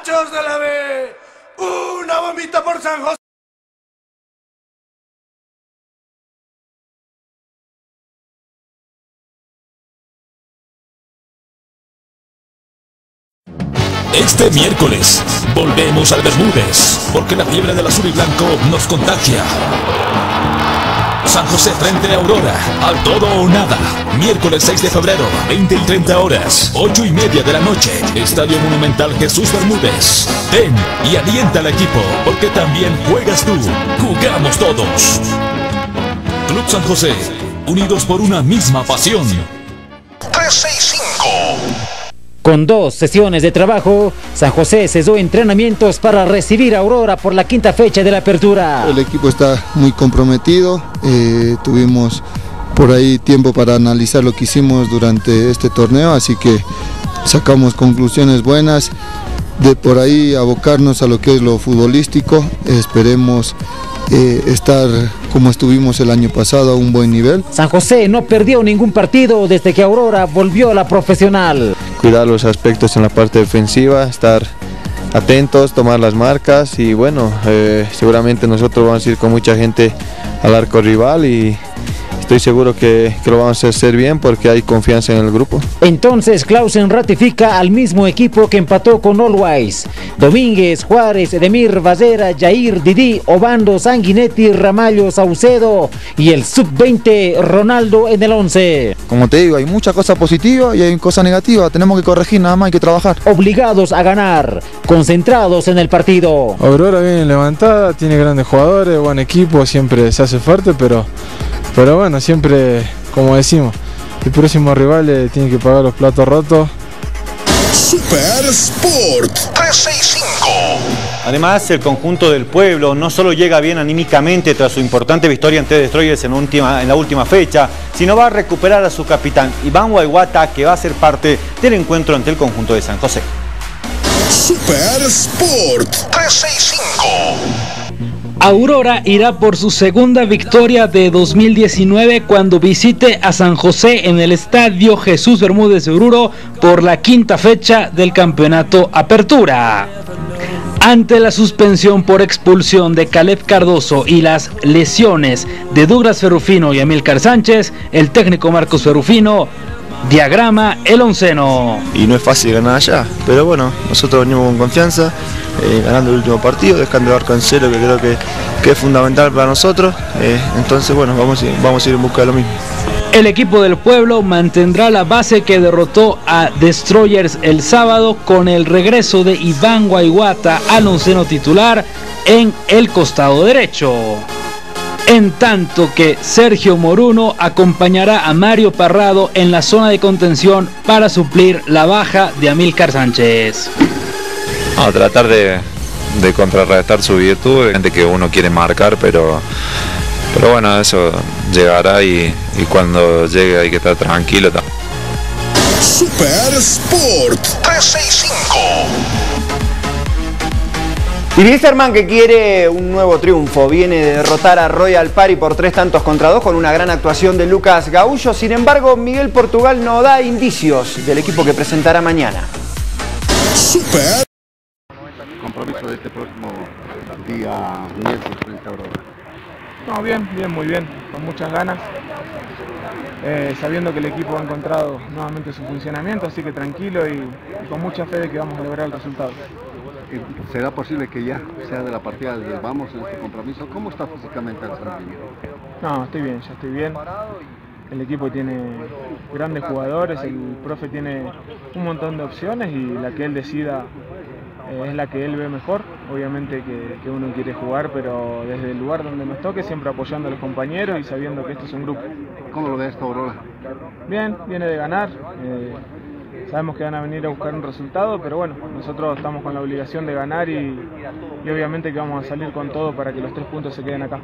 Muchachos de la B, una bombita por San José. Este miércoles volvemos al Bermúdez, porque la fiebre del azul y blanco nos contagia. San José frente a Aurora, al todo o nada. Miércoles 6 de febrero, 20 y 30 horas, 8:30 de la noche. Estadio Monumental Jesús Bermúdez. Ven y alienta al equipo, porque también juegas tú. Jugamos todos. Club San José, unidos por una misma pasión. 365. Con 2 sesiones de trabajo, San José cesó entrenamientos para recibir a Aurora por la quinta fecha de la apertura. El equipo está muy comprometido, tuvimos por ahí tiempo para analizar lo que hicimos durante este torneo, así que sacamos conclusiones buenas, de por ahí abocarnos a lo que es lo futbolístico. Esperemos estar como estuvimos el año pasado a un buen nivel. San José no perdió ningún partido desde que Aurora volvió a la profesional. Cuidar los aspectos en la parte defensiva, estar atentos, tomar las marcas y bueno, seguramente nosotros vamos a ir con mucha gente al arco rival y estoy seguro que lo vamos a hacer bien porque hay confianza en el grupo. Entonces Clausen ratifica al mismo equipo que empató con Always. Domínguez, Juárez, Edemir, Vallera, Jair, Didi, Obando, Sanguinetti, Ramallo, Saucedo y el sub-20 Ronaldo en el 11. Como te digo, hay mucha cosa positiva y hay cosa negativa, tenemos que corregir, nada más hay que trabajar. Obligados a ganar, concentrados en el partido. Aurora bien levantada, tiene grandes jugadores, buen equipo, siempre se hace fuerte, pero bueno, siempre, como decimos, el próximo rival tiene que pagar los platos rotos. Super Sport 365. Además, el conjunto del pueblo no solo llega bien anímicamente tras su importante victoria ante Destroyers en la última fecha, sino va a recuperar a su capitán Iván Guayguata, que va a ser parte del encuentro ante el conjunto de San José. Super Sport 365. Aurora irá por su segunda victoria de 2019 cuando visite a San José en el estadio Jesús Bermúdez de Oruro por la quinta fecha del campeonato Apertura. Ante la suspensión por expulsión de Caleb Cardoso y las lesiones de Douglas Ferrufino y Amílcar Sánchez, el técnico Marcos Ferrufino diagrama el onceno. Y no es fácil ganar allá, pero bueno, nosotros venimos con confianza, ganando el último partido, dejando el arco en cero, que creo que es fundamental para nosotros. Entonces bueno, vamos a ir en busca de lo mismo. El equipo del pueblo mantendrá la base que derrotó a Destroyers el sábado con el regreso de Iván Guayguata al onceno titular en el costado derecho. En tanto que Sergio Moruno acompañará a Mario Parrado en la zona de contención para suplir la baja de Amílcar Sánchez. A tratar de contrarrestar su virtud, gente que uno quiere marcar, pero bueno, eso llegará y cuando llegue hay que estar tranquilo. Super Sport 365. Y Lieserman, que quiere un nuevo triunfo, viene de derrotar a Royal Party por 3-2 con una gran actuación de Lucas Gaullo. Sin embargo, Miguel Portugal no da indicios del equipo que presentará mañana. Super. Compromiso de este próximo día miércoles frente a Aurora. No, bien, muy bien, con muchas ganas, sabiendo que el equipo ha encontrado nuevamente su funcionamiento, así que tranquilo y con mucha fe de que vamos a lograr el resultado. ¿Será posible que ya sea de la partida de vamos en este compromiso? ¿Cómo está físicamente el Santiago? No, estoy bien, ya estoy bien. El equipo tiene grandes jugadores, el profe tiene un montón de opciones y la que él decida es la que él ve mejor. Obviamente que uno quiere jugar, pero desde el lugar donde nos toque, siempre apoyando a los compañeros y sabiendo que esto es un grupo. ¿Cómo lo ve esta Aurora? Bien, viene de ganar. Sabemos que van a venir a buscar un resultado, pero bueno, nosotros estamos con la obligación de ganar y obviamente que vamos a salir con todo para que los 3 puntos se queden acá.